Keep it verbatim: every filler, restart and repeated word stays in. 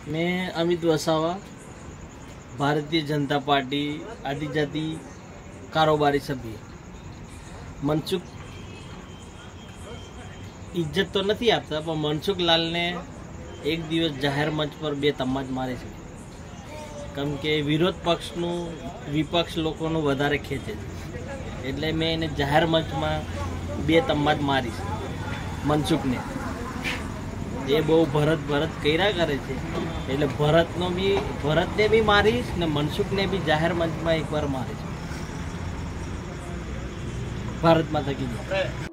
मैं अमित वसावा, भारतीय जनता पार्टी आदिजाति कारोबारी सभ्य। मनसुख इज्जत तो नहीं आपता, पर मनसुख लाल ने एक दिवस जाहिर मंच पर बे तम्माज मारे छे, केम के विरोध पक्षनु विपक्ष लोकोनु वधारे खेचे छे, एटले मैं एने जाहिर मंच में बे तम्माज मारी मनसुख ने। ये बहु भरत भरत कर्या करे छे, एटले भरत नो भी भरत ने भी मारीश ने मनसुख ने भी जाहिर मंच में एक बार मारे। भारत माता की जय।